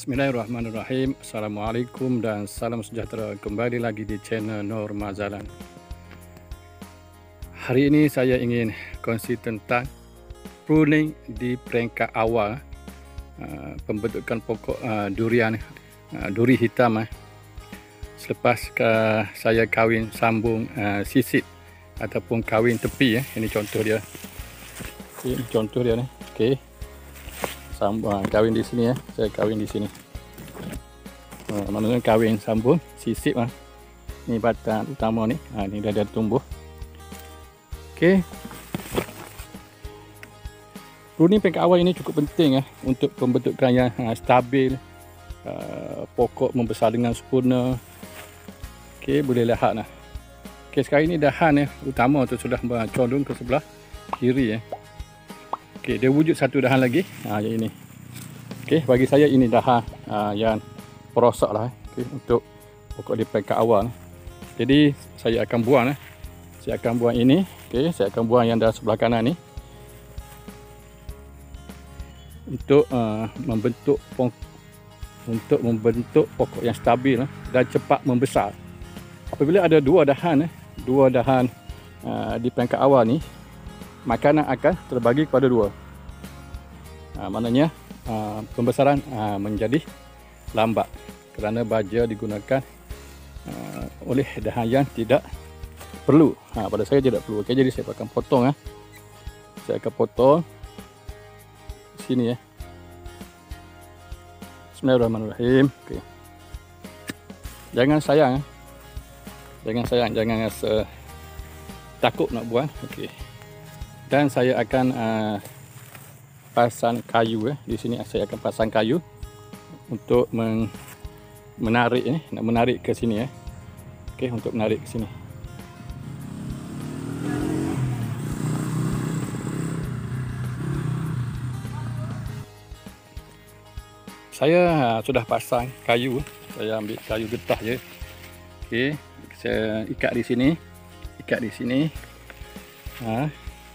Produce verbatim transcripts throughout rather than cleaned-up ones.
Bismillahirrahmanirrahim. Assalamualaikum dan salam sejahtera. Kembali lagi di channel Nur Mazalan. Hari ini saya ingin kongsi tentang pruning di peringkat awal uh, pembentukan pokok uh, durian uh, duri hitam. Uh. Selepas uh, saya kawin sambung uh, sisip ataupun kawin tepi. Uh. Ini contoh dia. Okay, ini contoh dia ni. Okey. Sambung kawin di sini ya, saya kawin di sini. Ha, maknanya kawin sambung sisip ah. Ni batang utama ni. Ha, ni dah dah tumbuh. Okey. Pruning peringkat awal ini cukup penting ah untuk pembentukan yang ha, stabil, uh, pokok membesar dengan sempurna. Okey, boleh lihat nah. Okey, sekarang ini dahan ya utama tu sudah condong ke sebelah kiri ya. Okey, dia wujud satu dahan lagi. Ha, yang ini. Okey, bagi saya ini dahan ha, yang perosak lah. Okay, untuk pokok di peringkat awal. Jadi, saya akan buang. Eh. Saya akan buang ini. Okey, saya akan buang yang dah sebelah kanan ni. Untuk uh, membentuk untuk membentuk pokok yang stabil eh, dan cepat membesar. Apabila ada dua dahan, eh, dua dahan uh, di peringkat awal ni, makanan akan terbagi kepada dua. Ha, maknanya ha, pembesaran ha, menjadi lambat kerana baja digunakan ha, oleh dahan yang tidak perlu. Ha, pada saya tidak perlu. Okay, jadi saya akan potong. Ha. Saya akan potong sini ya. Bismillahirrahmanirrahim. Okay. Jangan sayang. Ha. Jangan sayang. Jangan rasa takut nak buang. Okay. Dan saya akan uh, pasang kayu eh. Di sini saya akan pasang kayu untuk men menarik eh. Nak menarik ke sini eh. Okey, untuk menarik ke sini. Saya uh, sudah pasang kayu. Saya ambil kayu getah je. Okey, saya ikat di sini. Ikat di sini. Ha.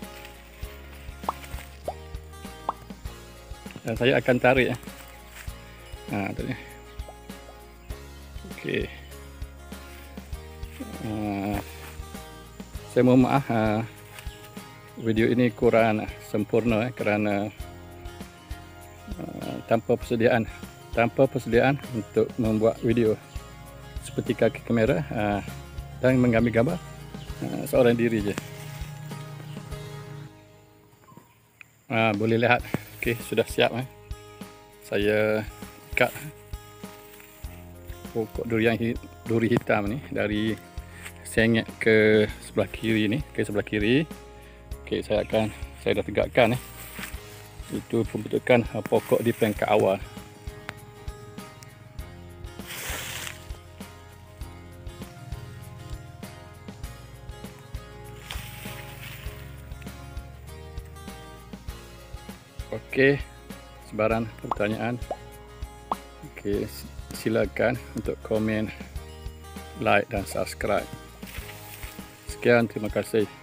Dan saya akan tarik ya. Ha, tadi. Okey. Uh, saya mohon maaf uh, video ini kurang sempurna eh, kerana uh, tanpa persediaan tanpa persediaan untuk membuat video seperti kaki kamera uh, dan mengambil gambar uh, seorang diri je. Uh, boleh lihat. Okey, sudah siap eh. Saya ikat pokok durian duri hitam ni dari sengit ke sebelah kiri ni, ke sebelah kiri. Okey, saya akan saya dah tegakkan eh. Itu pembentukan pokok di peringkat awal. Okey, sebarang pertanyaan. Okey, silakan untuk komen, like dan subscribe. Sekian, terima kasih.